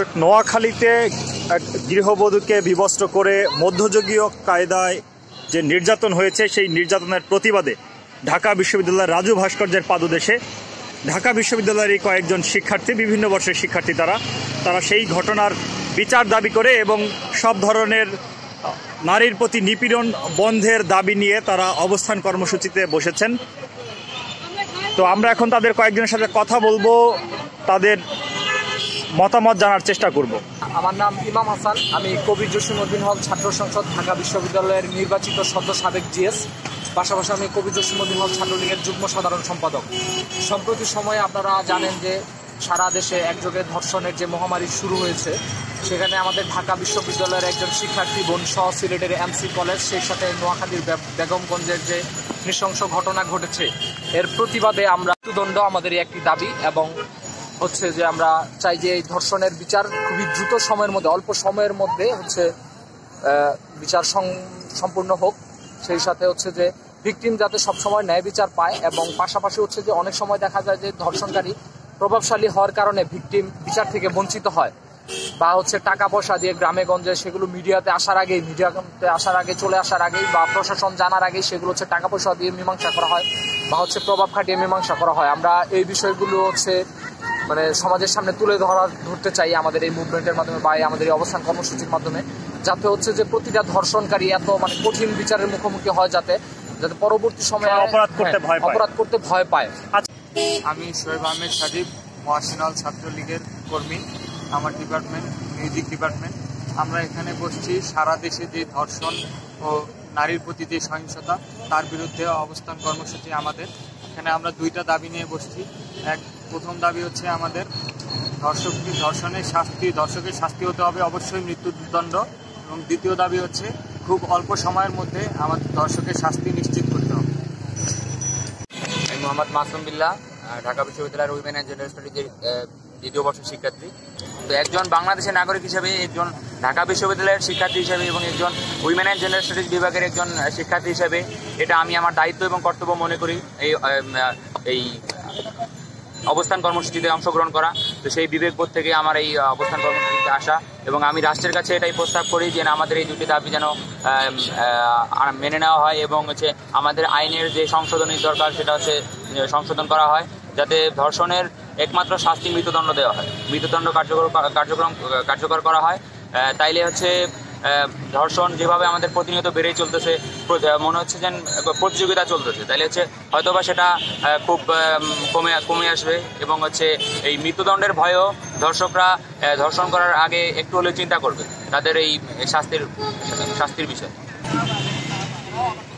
নোয়াখালীতে এক গৃহবধূকে বিবস্ত্র করে মধ্যযুগীয় কায়দায় যে নির্যাতন হয়েছে সেই নির্যাতনের প্রতিবাদে ঢাকা বিশ্ববিদ্যালয়ের রাজু ভাস্কর্যের পাদদেশে ঢাকা বিশ্ববিদ্যালয়ের কয়েকজন শিক্ষার্থী, বিভিন্ন বর্ষের শিক্ষার্থী, তারা সেই ঘটনার বিচার দাবি করে এবং সব ধরনের নারীর প্রতি নিপীড়ন বন্ধের দাবি নিয়ে তারা অবস্থান কর্মসূচিতে বসেছেন। তো আমরা এখন তাদের কয়েকজনের সাথে কথা বলবো, তাদের মতামত জানার চেষ্টা করব। আমার নাম ইমাম হাসান, আমি কবির জসিমউদ্দিন হল ছাত্র সংসদ ঢাকা বিশ্ববিদ্যালয়ের নির্বাচিত সদ্য সাবেক জিএস, পাশাপাশি আমি কবির জসিমউদ্দিন হল ছাত্রলীগের যুগ্ম সাধারণ সম্পাদক। সম্প্রতি সময়ে আপনারা জানেন যে সারা দেশে একযোগে ধর্ষণের যে মহামারী শুরু হয়েছে, সেখানে আমাদের ঢাকা বিশ্ববিদ্যালয়ের একজন শিক্ষার্থী বোন সহ সিলেটের এমসি কলেজ, সেই সাথে নোয়াখালীর বেগমগঞ্জের যে নৃশংস ঘটনা ঘটেছে, এর প্রতিবাদে আমরা মৃত্যুদণ্ড আমাদের একটি দাবি, এবং হচ্ছে যে আমরা চাই যে এই ধর্ষণের বিচার খুবই দ্রুত সময়ের মধ্যে, অল্প সময়ের মধ্যে হচ্ছে বিচার সম্পূর্ণ হোক। সেই সাথে হচ্ছে যে ভিকটিম যাতে সবসময় ন্যায় বিচার পায়, এবং পাশাপাশি হচ্ছে যে অনেক সময় দেখা যায় যে ধর্ষণকারী প্রভাবশালী হওয়ার কারণে ভিকটিম বিচার থেকে বঞ্চিত হয়, বা হচ্ছে টাকা পয়সা দিয়ে গ্রামে গঞ্জে সেগুলো মিডিয়াতে আসার আগে চলে আসার আগেই বা প্রশাসন জানার আগেই সেগুলো হচ্ছে টাকা পয়সা দিয়ে মীমাংসা করা হয়, বা হচ্ছে প্রভাব খাটিয়ে মীমাংসা করা হয়। আমরা এই বিষয়গুলো হচ্ছে মানে সমাজের সামনে তুলে ধরতে চাই আমাদের এই মুভমেন্টের মাধ্যমে বা আমাদের এই অবস্থান কর্মসূচির মাধ্যমে, যাতে হচ্ছে যে প্রতিটা ধর্ষণকারী এত মানে কঠিন বিচারের মুখোমুখি হয়, যাতে পরবর্তী সময়ে অপরাধ করতে ভয় পায়। আমি শোয়েব আহমেদ সাজিব, মহাসিনাল ছাত্রলীগের কর্মী, আমার ডিপার্টমেন্ট মিউজিক ডিপার্টমেন্ট। আমরা এখানে বসছি সারা দেশে যে ধর্ষণ ও নারীর প্রতি যে সহিংসতা, তার বিরুদ্ধে অবস্থান কর্মসূচি আমাদের। এখানে আমরা দুইটা দাবি নিয়ে বসছি। প্রথম দাবি হচ্ছে আমাদের ধর্ষকের শাস্তি হতে হবে অবশ্যই মৃত্যুদণ্ড, এবং দ্বিতীয় দাবি হচ্ছে খুব অল্প সময়ের মধ্যে আমাদের ধর্ষকের শাস্তি নিশ্চিত করতে হবে। আমি মোহাম্মদ মাসুম বিল্লাহ, ঢাকা বিশ্ববিদ্যালয়ের উইমেন অ্যান্ড জেন্ডার স্টাডিজের দ্বিতীয় বর্ষের শিক্ষার্থী। তো একজন বাংলাদেশের নাগরিক হিসেবে, একজন ঢাকা বিশ্ববিদ্যালয়ের শিক্ষার্থী হিসেবে এবং একজন উইমেন অ্যান্ড জেন্ডার স্টাডিজ বিভাগের একজন শিক্ষার্থী হিসেবে এটা আমি আমার দায়িত্ব এবং কর্তব্য মনে করি এই অবস্থান কর্মসূচিতে অংশগ্রহণ করা। তো সেই বিবেকবোধ থেকে আমার এই অবস্থান কর্মসূচিতে আসা, এবং আমি রাষ্ট্রের কাছে এটাই প্রস্তাব করি যে আমাদের এই দুটি দাবি যেন মেনে নেওয়া হয়, এবং হচ্ছে আমাদের আইনের যে সংশোধনী দরকার সেটা হচ্ছে সংশোধন করা হয়, যাতে ধর্ষণের একমাত্র শাস্তি মৃত্যুদণ্ড দেওয়া হয়, মৃত্যুদণ্ড কার্যকর করা হয়। তাইলে হচ্ছে ধর্ষণ যেভাবে আমাদের প্রতিনিয়ত বেড়েই চলতেছে, মনে হচ্ছে যেন প্রতিযোগিতা চলতেছে, তাইলে হচ্ছে হয়তোবা সেটা খুব কমে আসবে, এবং হচ্ছে এই মৃত্যুদণ্ডের ভয়েও ধর্ষকরা ধর্ষণ করার আগে একটু হলেও চিন্তা করবে তাদের এই শাস্তির বিষয়ে।